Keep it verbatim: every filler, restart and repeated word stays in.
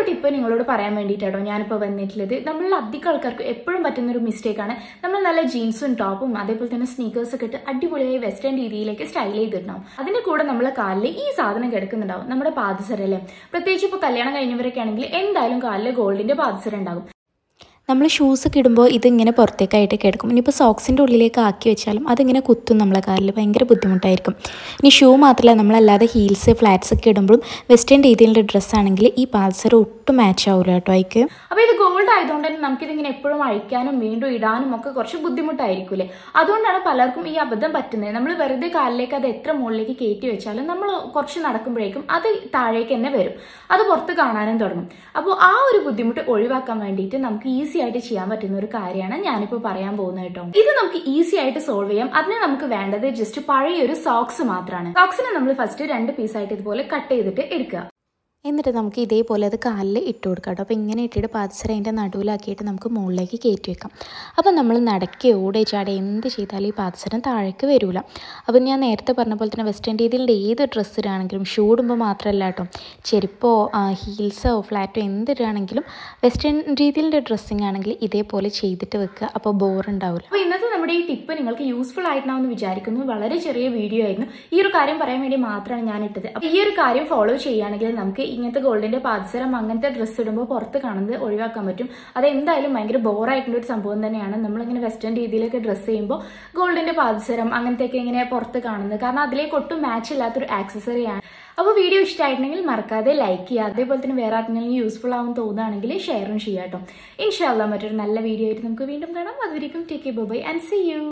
Tip നിങ്ങളോട് പറയാൻ വേണ്ടിയിട്ടാണോ ഞാനിപ്പോൾ വന്നിട്ടുള്ളത്. നമ്മളിൽ അധികം ആൾക്കാർക്ക് എപ്പോഴും പറ്റുന്ന ഒരു മിസ്റ്റേക്കാണ് നമ്മൾ നല്ല ജീൻസും ടോപ്പും അതേപോലെ തന്നെ സ്നീക്കേഴ്സ് ഒക്കെ ഇട്ട് അടിപൊളിയായി വെസ്റ്റേൺ രീതിയിലേക്ക് സ്റ്റൈൽ ചെയ്തിട്ടുണ്ടാവും. അതിന്റെ കൂടെ നമ്മളെ കാലിൽ ഈ സാധനം കിടക്കുന്നുണ്ടാവും, നമ്മുടെ പാദസരല്ലേ. പ്രത്യേകിച്ച് ഇപ്പോൾ കല്യാണം കഴിഞ്ഞവരൊക്കെ ആണെങ്കിൽ എന്തായാലും കാലിൽ ഗോൾഡിന്റെ പാദസര ഉണ്ടാകും. നമ്മൾ ഷൂസൊക്കെ ഇടുമ്പോൾ ഇതിങ്ങനെ പുറത്തേക്കായിട്ട് കിടക്കും. ഇനിയിപ്പോൾ സോക്സിൻ്റെ ഉള്ളിലേക്ക് ആക്കി വെച്ചാലും അതിങ്ങനെ കുത്തും നമ്മളെ കാലിൽ, ഭയങ്കര ബുദ്ധിമുട്ടായിരിക്കും. ഇനി ഷൂ മാത്രമല്ല, നമ്മളല്ലാതെ ഹീൽസ് ഫ്ലാറ്റ്സ് ഒക്കെ ഇടുമ്പോഴും വെസ്റ്റേൺ രീതിയിലുള്ള ഡ്രസ്സാണെങ്കിൽ ഈ പാദസര ഒട്ടും മാച്ച് ആവില്ല കേട്ടോ അതിക്ക്. അപ്പോൾ ഇത് ഗോൾഡ് ആയതുകൊണ്ട് തന്നെ നമുക്കിതിങ്ങനെ എപ്പോഴും അഴിക്കാനും വീണ്ടും ഇടാനും ഒക്കെ കുറച്ച് ബുദ്ധിമുട്ടായിരിക്കൂലേ. അതുകൊണ്ടാണ് പലർക്കും ഈ അബദ്ധം പറ്റുന്നത്. നമ്മൾ വെറുതെ കാലിലേക്ക് അത് എത്ര മുകളിലേക്ക് കയറ്റി വെച്ചാലും നമ്മൾ കുറച്ച് നടക്കുമ്പോഴേക്കും അത് താഴേക്ക് തന്നെ വരും, അത് പുറത്ത് കാണാനും തുടങ്ങും. അപ്പോൾ ആ ഒരു ബുദ്ധിമുട്ട് ഒഴിവാക്കാൻ വേണ്ടിയിട്ട് നമുക്ക് ഈസി ആയിട്ട് ചെയ്യാൻ പറ്റുന്ന ഒരു കാര്യമാണ് ഞാനിപ്പോൾ പറയാൻ പോകുന്നത് കേട്ടോ. ഇത് നമുക്ക് ഈസി ആയിട്ട് സോൾവ് ചെയ്യാം. അതിന് നമുക്ക് വേണ്ടത് ജസ്റ്റ് പഴയ ഒരു സോക്സ് മാത്രമാണ്. സോക്സിനെ നമ്മൾ ഫസ്റ്റ് രണ്ട് പീസായിട്ട് ഇതുപോലെ കട്ട് ചെയ്തിട്ട് എടുക്കുക. എന്നിട്ട് നമുക്ക് ഇതേപോലെ അത് കാലിൽ ഇട്ട് കൊടുക്കാം കേട്ടോ. അപ്പോൾ ഇങ്ങനെ ഇട്ടിട്ട് പാദസര അതിൻ്റെ നടുവിലാക്കിയിട്ട് നമുക്ക് മുകളിലേക്ക് കയറ്റി വെക്കാം. അപ്പോൾ നമ്മൾ നടക്കി ഓടി ചാടി എന്ത് ചെയ്താലും ഈ പാദസരം താഴേക്ക് വരില്ല. അപ്പോൾ ഞാൻ നേരത്തെ പറഞ്ഞ പോലെ തന്നെ വെസ്റ്റേൺ രീതിയിലുള്ള ഏത് ഡ്രസ്സ് ഇടുകയാണെങ്കിലും ഷൂ ഇടുമ്പോൾ മാത്രമല്ല കേട്ടോ, ചെരുപ്പോ ഹീൽസോ ഫ്ലാറ്റോ എന്തിടുകയാണെങ്കിലും വെസ്റ്റേൺ രീതിയിലുള്ള ഡ്രസ്സിങ് ആണെങ്കിൽ ഇതേപോലെ ചെയ്തിട്ട് വെക്കുക. അപ്പോൾ ബോറുണ്ടാവില്ല. അപ്പോൾ ഇന്നത്തെ നമ്മുടെ ഈ ടിപ്പ് നിങ്ങൾക്ക് യൂസ്ഫുൾ ആയിട്ടുണ്ടാവുമെന്ന് വിചാരിക്കുന്നു. വളരെ ചെറിയ വീഡിയോ ആയിരുന്നു. ഈ ഒരു കാര്യം പറയാൻ വേണ്ടി മാത്രമാണ് ഞാൻ ഇട്ടത്. അപ്പോൾ ഈ ഒരു കാര്യം ഫോളോ ചെയ്യുകയാണെങ്കിൽ നമുക്ക് ഇങ്ങനത്തെ ഗോൾഡിന്റെ പാദസരം അങ്ങനത്തെ ഡ്രസ്സ് ഇടുമ്പോൾ പുറത്ത് കാണുന്നത് ഒഴിവാക്കാൻ പറ്റും. അത് എന്തായാലും ഭയങ്കര ബോറായിട്ടുള്ള ഒരു സംഭവം തന്നെയാണ് നമ്മളിങ്ങനെ വെസ്റ്റേൺ രീതിയിലൊക്കെ ഡ്രസ്സ് ചെയ്യുമ്പോൾ ഗോൾഡിന്റെ പാദസരം അങ്ങനത്തെയൊക്കെ ഇങ്ങനെ പുറത്ത് കാണുന്നത്. കാരണം അതിലേക്ക് ഒട്ടും മാച്ച് ഇല്ലാത്തൊരു ആക്സസറിയാണ്. അപ്പോൾ വീഡിയോ ഇഷ്ടമായിട്ടുണ്ടെങ്കിൽ മറക്കാതെ ലൈക്ക് ചെയ്യുക. അതേപോലെ തന്നെ വേറെ ആർക്കെങ്കിലും യൂസ്ഫുൾ ആവും തോന്നുകയാണെങ്കിൽ ഷെയറും ചെയ്യാം കേട്ടോ. ഇൻഷാ അല്ലാഹ് മറ്റൊരു നല്ല വീഡിയോ ആയിട്ട് നമുക്ക് വീണ്ടും കാണാം. അതുവരെയും take care, bye and see U.